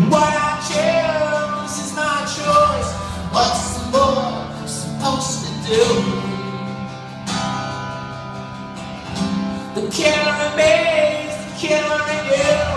What I choose is my choice. What's the more supposed to do? The killer in me is the killer in you.